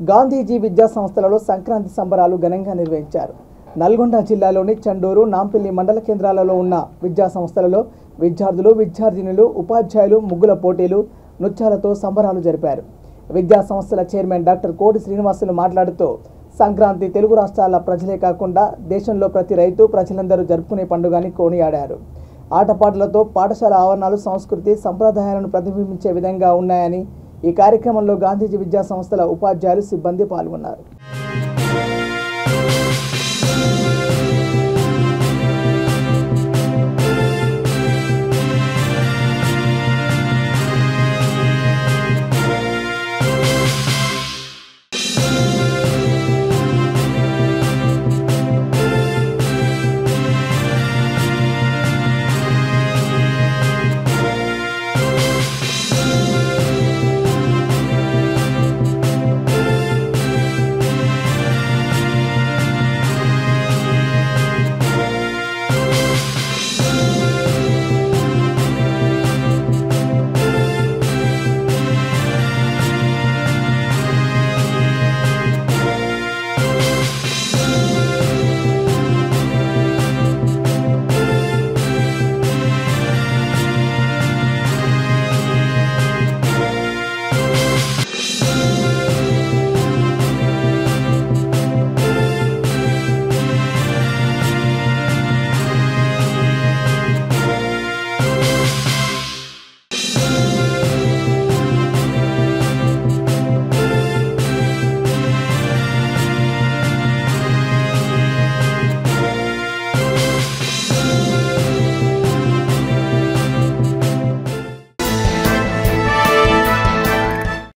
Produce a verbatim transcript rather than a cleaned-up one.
గాంధీజీ విద్యా సంస్థలలో సంక్రాంతి సంబరాలు ఘనంగా నిర్వహించారు. నల్గొండ జిల్లాలోని చండూరు, నాంపల్లి మండల కేంద్రాలలో ఉన్న విద్యా సంస్థలలో విద్యార్థులు, విద్యార్థినులు, ఉపాధ్యాయులు ముగ్గుల పోటీలు, నృత్యాలతో సంబరాలు జరిపారు. విద్యా సంస్థల చైర్మన్ డాక్టర్ కోటి శ్రీనివాసులు మాట్లాడుతూ సంక్రాంతి తెలుగు రాష్ట్రాల ప్రజలే కాకుండా దేశంలో ప్రతి రైతు ప్రజలందరూ జరుపుకునే పండుగని కొనియాడారు. ఆటపాటలతో పాఠశాల ఆవరణాలు సంస్కృతి సంప్రదాయాలను ప్రతిబింబించే విధంగా ఉన్నాయని ఈ కార్యక్రమంలో గాంధీజీ విద్యా సంస్థల ఉపాధ్యాయులు, సిబ్బంది పాల్గొన్నారు.